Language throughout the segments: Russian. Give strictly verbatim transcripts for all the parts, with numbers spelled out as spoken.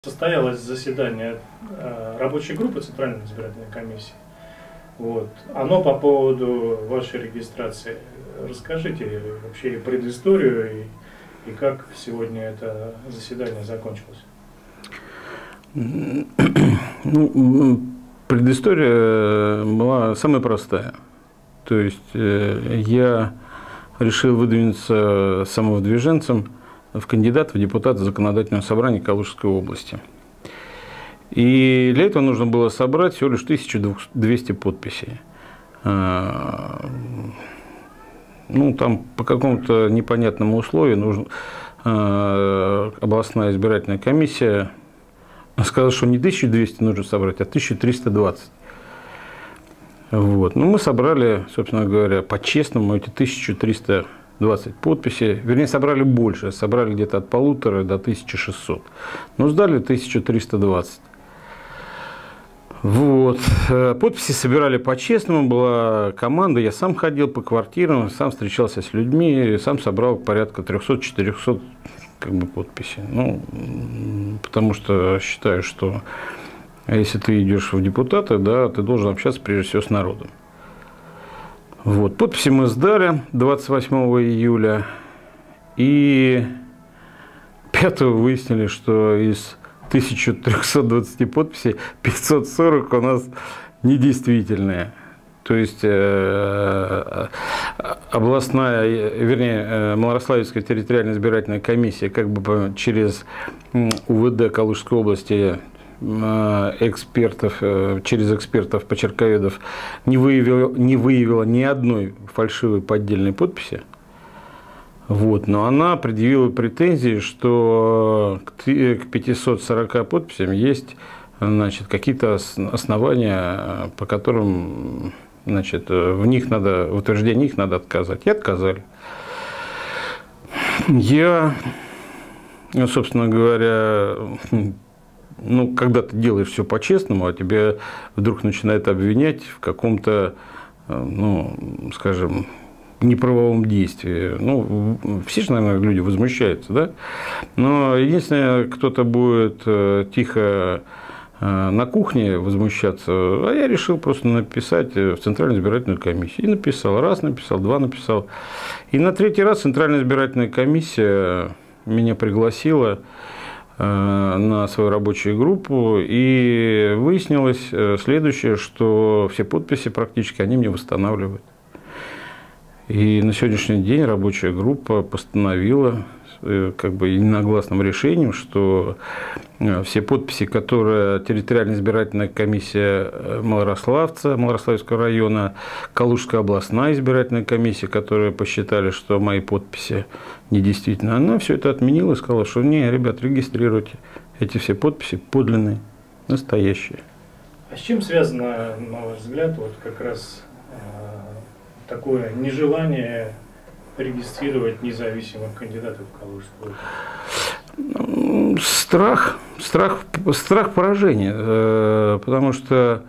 Состоялось заседание э, рабочей группы Центральной избирательной комиссии. Вот. Оно по поводу вашей регистрации. Расскажите вообще предысторию и, и как сегодня это заседание закончилось. Ну, предыстория была самая простая. То есть э, я решил выдвинуться самовыдвиженцем в кандидат в депутаты Законодательного собрания Калужской области. И для этого нужно было собрать всего лишь тысячу двести подписей. Ну, там по какому-то непонятному условию нужно, областная избирательная комиссия сказала, что не тысячу двести нужно собрать, а тысячу триста двадцать. Вот. Ну, мы собрали, собственно говоря, по-честному эти тысячу триста двадцать подписей. Вернее, собрали больше. Собрали где-то от полутора до тысячи шестисот. Но сдали тысячу триста двадцать. Вот. Подписи собирали по-честному. Была команда. Я сам ходил по квартирам, сам встречался с людьми, сам собрал порядка трёхсот-четырёхсот как бы, подписей. Ну, потому что считаю, что если ты идешь в депутаты, да, ты должен общаться прежде всего с народом. Вот. Подписи мы сдали двадцать восьмого июля, и пятого выяснили, что из тысячи трёхсот двадцати подписей пятьсот сорок у нас недействительные. То есть э, областная, вернее, э, Малорославецкая территориальная избирательная комиссия как бы через УВД Калужской области экспертов, через экспертов, почерковедов не выявила, не выявила ни одной фальшивой поддельной подписи. Вот. Но она предъявила претензии, что к пятистам сорока подписям есть, значит, какие-то основания, по которым, значит, в них надо, в утверждении их надо отказать. И отказали. Я, собственно говоря, ну, когда ты делаешь все по-честному, а тебя вдруг начинают обвинять в каком-то, ну, скажем, неправовом действии. Ну, все же, наверное, люди возмущаются, да? Но единственное, кто-то будет тихо на кухне возмущаться, а я решил просто написать в Центральную избирательную комиссию. И написал. Раз написал, два написал. И на третий раз Центральная избирательная комиссия меня пригласила на свою рабочую группу, и выяснилось следующее, что все подписи практически они мне восстанавливают. И на сегодняшний день рабочая группа постановила как бы единогласным решением, что все подписи, которые территориальная избирательная комиссия Малорославца, Малорославского района, Калужская областная избирательная комиссия, которые посчитали, что мои подписи недействительны, она все это отменила и сказала, что не, ребят, регистрируйте, эти все подписи подлинные, настоящие. А с чем связано, на ваш взгляд, вот как раз э, такое нежелание регистрировать независимых кандидатов в Калужскую область? Страх, страх, страх поражения, потому что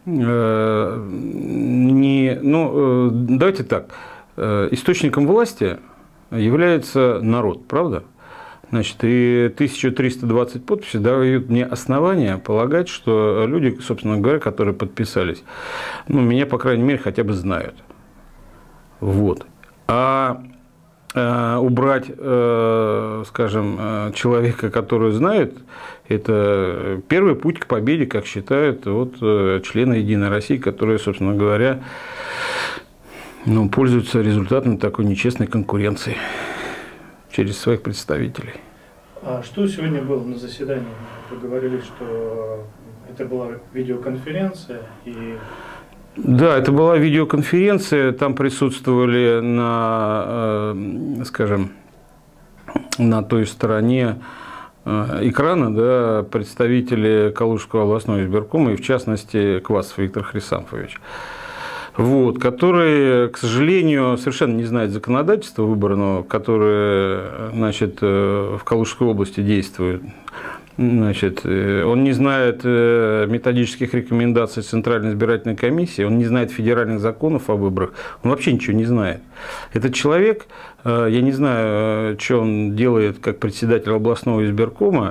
не, ну, давайте так, источником власти является народ, правда? Значит, и тысяча триста двадцать подписей дают мне основания полагать, что люди, собственно говоря, которые подписались, ну, меня, по крайней мере, хотя бы знают. Вот. А э, убрать, э, скажем, э, человека, который знает, это первый путь к победе, как считают вот, э, члены Единой России, которые, собственно говоря, ну, пользуются результатами такой нечестной конкуренции через своих представителей. А что сегодня было на заседании? Вы говорили, что это была видеоконференция и... Да, это была видеоконференция, там присутствовали на, скажем, на той стороне экрана, да, представители Калужского областного избиркома, и в частности Квасов Виктор Хрисамфович, вот, который, к сожалению, совершенно не знает законодательства выборного, которое, значит, в Калужской области действует. Значит, он не знает методических рекомендаций Центральной избирательной комиссии, он не знает федеральных законов о выборах, он вообще ничего не знает. Этот человек, я не знаю, что он делает как председатель областного избиркома,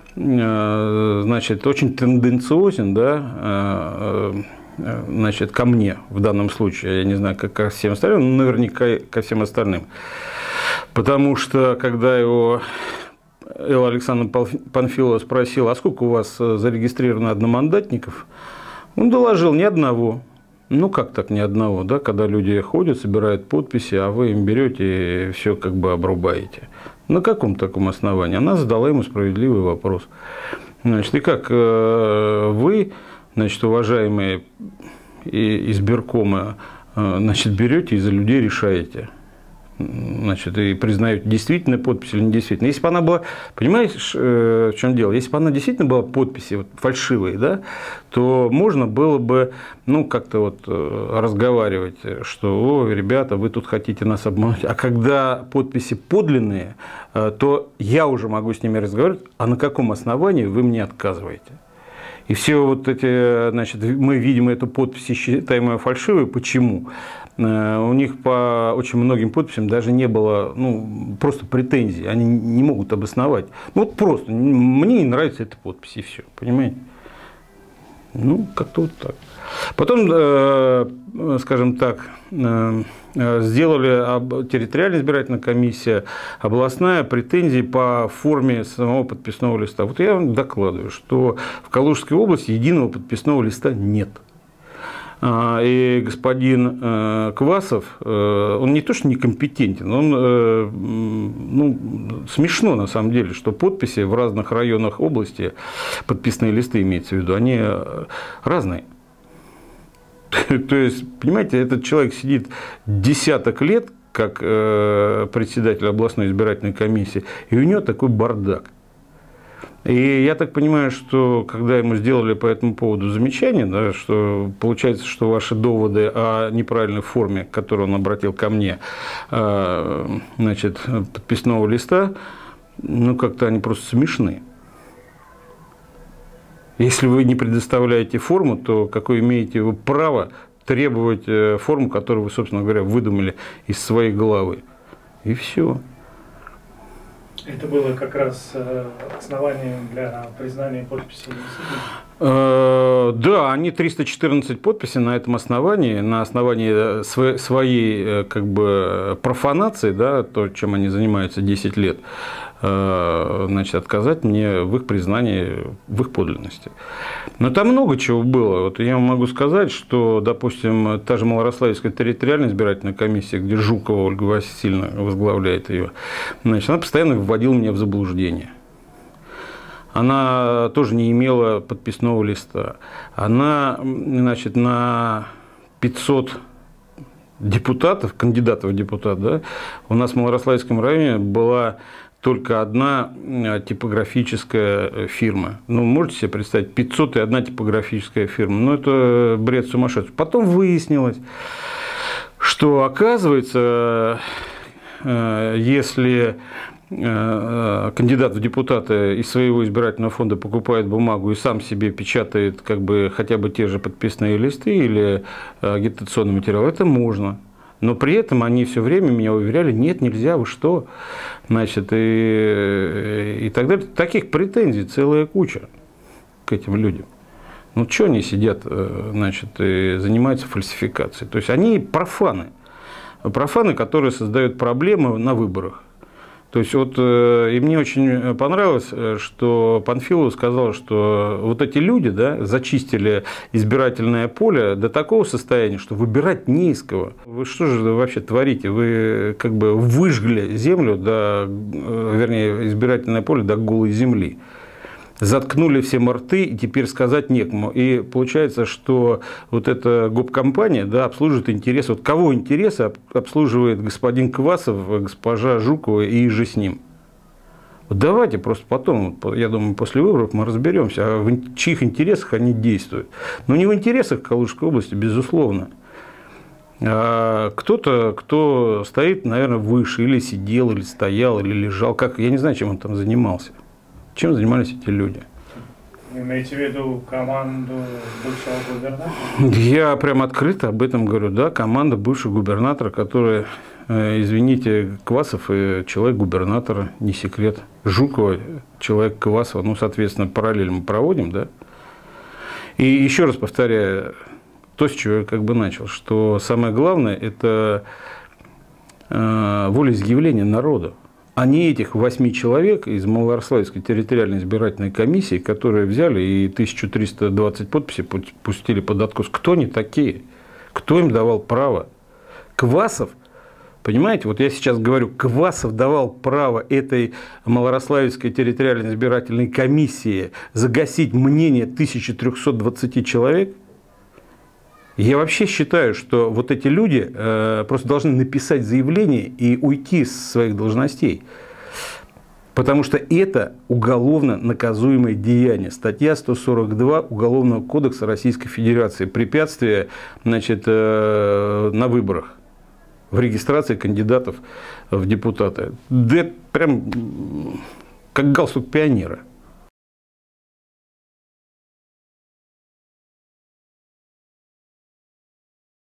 значит, очень тенденциозен, да, значит, ко мне в данном случае, я не знаю, как ко всем остальным, но наверняка ко всем остальным. Потому что, когда его Элла Александровна Панфилова спросила, а сколько у вас зарегистрировано одномандатников, он доложил: ни одного. Ну, как так ни одного, да, когда люди ходят, собирают подписи, а вы им берете и все как бы обрубаете. На каком таком основании? Она задала ему справедливый вопрос. Значит, и как вы, значит, уважаемые избиркомы, значит, берете и за людей решаете? Значит, и признаете, действительно подпись или недействительно. Если бы она была, понимаешь, в чем дело? Если бы она действительно была подписи вот, фальшивые, да, то можно было бы, ну, как-то вот разговаривать, что, о, ребята, вы тут хотите нас обмануть. А когда подписи подлинные, то я уже могу с ними разговаривать, а на каком основании вы мне отказываете? И все вот эти, значит, мы видим эту подпись и считаем ее фальшивой. Почему? У них по очень многим подписям даже не было, ну, просто претензий, они не могут обосновать. Ну, вот просто, мне не нравится эта подпись, и все, понимаете? Ну, как-то вот так. Потом, скажем так, сделали территориальная избирательная комиссия, областная, претензии по форме самого подписного листа. Вот я вам докладываю, что в Калужской области единого подписного листа нет. И господин Квасов, он не то что некомпетентен, он, ну, смешно на самом деле, что подписи в разных районах области, подписные листы имеется в виду, они разные. То есть, понимаете, этот человек сидит десяток лет как председатель областной избирательной комиссии, и у него такой бардак. И я так понимаю, что когда ему сделали по этому поводу замечание, да, что получается, что ваши доводы о неправильной форме, к которой он обратил ко мне, значит, подписного листа, ну, как-то они просто смешны. Если вы не предоставляете форму, то какое имеете вы право требовать форму, которую вы, собственно говоря, выдумали из своей головы? И все. Это было как раз основанием для признания подписи. Да, они триста четырнадцать подписей на этом основании, на основании своей как бы профанации, да, то, чем они занимаются десять лет, значит, отказать мне в их признании, в их подлинности. Но там много чего было. Вот я могу сказать, что, допустим, та же Малорославская территориальная избирательная комиссия, где Жукова Ольга Васильевна возглавляет ее, значит, она постоянно вводила меня в заблуждение. Она тоже не имела подписного листа. Она, значит, на пятьсот депутатов, кандидатов в депутат, да, у нас в Малорославском районе была только одна типографическая фирма. Ну, можете себе представить, пятьсот и одна типографическая фирма. Ну, это бред сумасшедший. Потом выяснилось, что, оказывается, если кандидат в депутаты из своего избирательного фонда покупает бумагу и сам себе печатает как бы хотя бы те же подписные листы или агитационный материал, это можно. Но при этом они все время меня уверяли: нет, нельзя, вы что? Значит, и, и так далее. Таких претензий целая куча к этим людям. Ну, что они сидят, значит, и занимаются фальсификацией? То есть они профаны. Профаны, которые создают проблемы на выборах. То есть, вот, и мне очень понравилось, что Панфилова сказала, что вот эти люди, да, зачистили избирательное поле до такого состояния, что выбирать не из кого. Вы что же вообще творите? Вы как бы выжгли землю, до, вернее, избирательное поле до голой земли. Заткнули все рты, и теперь сказать некому. И получается, что вот эта гоп-компания, да, обслуживает интересы. Вот кого интересы обслуживает господин Квасов, госпожа Жукова и же с ним? Вот давайте просто потом, я думаю, после выборов мы разберемся, в чьих интересах они действуют. Но не в интересах Калужской области, безусловно. А кто-то, кто стоит, наверное, выше, или сидел, или стоял, или лежал. Как, я не знаю, чем он там занимался. Чем занимались эти люди? Вы имеете в виду команду бывшего губернатора? Я прям открыто об этом говорю. Да, команда бывшего губернатора, которая Извините, Квасов человек губернатора, не секрет. Жукова человек Квасова, ну, соответственно, параллель мы проводим, да. И еще раз повторяю, то, с чего я как бы начал, что самое главное – это э, волеизъявление народа, а не этих восьми человек из Малорославской территориальной избирательной комиссии, которые взяли и тысячу триста двадцать подписей пустили под откос. Кто они такие? Кто им давал право? Квасов, понимаете, вот я сейчас говорю, Квасов давал право этой Малорославской территориальной избирательной комиссии загасить мнение тысячи трёхсот двадцати человек. Я вообще считаю, что вот эти люди э, просто должны написать заявление и уйти с своих должностей. Потому что это уголовно наказуемое деяние. Статья сто сорок два Уголовного кодекса Российской Федерации. Препятствие, значит, э, на выборах. В регистрации кандидатов в депутаты. Да это прям как галстук пионера.